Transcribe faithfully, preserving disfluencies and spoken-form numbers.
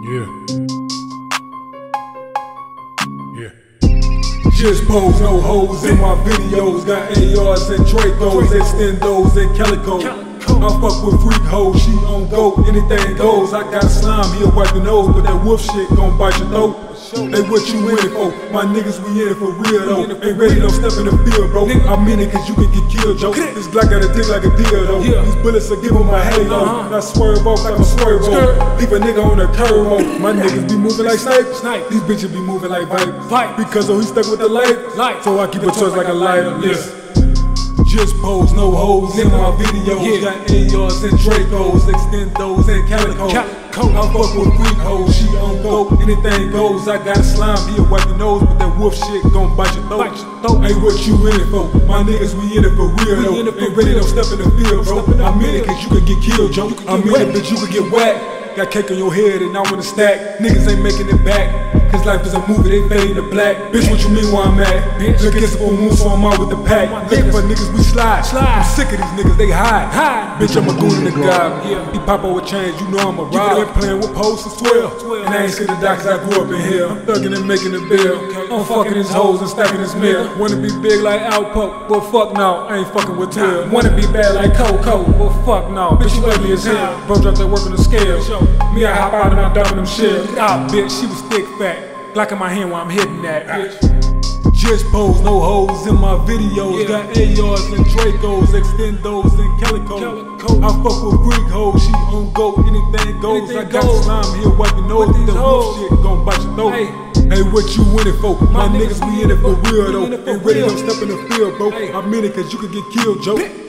Yeah. Yeah. Just pose, no hoes in my videos. Got A Rs and Dracos, Extendos and Calico. I fuck with freak hoes, she on go, anything goes. I got slime, he'll wipe your nose, but that wolf shit gon' bite your throat. Hey, what you in it for? My niggas, we in it for real though. Ain't ready, no step in the field, bro. I mean it cause you can get killed, Joe. This Glock got a dick like a deal though. These bullets will give him a halo. I swerve off like I'm swerve off. Leave a nigga on the curve off. My niggas be moving like snipers. These bitches be moving like vipers. Because oh, he stuck with the light. So I keep a torch like a lighter. Just pose, no hoes in my videos. Yeah. Got A Rs and Dracos, Extendos and Calico. I fuck with freak hoes, she on go, anything goes. I got slime, he'll wipe your nose, but that wolf shit gon' bite your throat. Hey, what you in it for? My niggas, we in it for real though. Ain't ready, don't step in the field, bro. I'm in it cause you could get killed, Joe. I'm in it, but you could get whacked. Got cake on your head and I wanna stack. Niggas ain't making it back, cause life is a movie, they fade to black. Bitch, what you mean where I'm at? Bitch, look, it's a full moon, so I'm out with the pack. Looking for niggas, we slide. I'm sick of these niggas, they hide. Bitch, I'm a goon in the god. He pop over change, you know I'm a ride. Been playing with posts since twelve, and I ain't scared to die cause I grew up in here. I'm thugging and making a bill. I'm fucking his hoes and stacking his meal. Wanna be big like Alpo, but fuck no, I ain't fucking with Till. Wanna be bad like Coco, but fuck no, bitch, you ugly as hell. Bro dropped that work on the scale. Me, I hop out and I'm dumping them shit. Ah, bitch, she was thick fat. Glock in my hand while I'm hitting that, bitch. Just pose, no hoes in my videos. Yeah. Got A Rs and Dracos, Extendos and Calico. Calico. I fuck with freak hoes, she on go, anything goes. Anything I got goes. Slime, he'll wipe your nose. The wolf shit gon' bite your throat. Hey. Hey, what you in it for? My, My niggas, we in it for real though. Ain't ready, don't step in the field, bro. Hey. I'm in it cause you could get killed, Joe.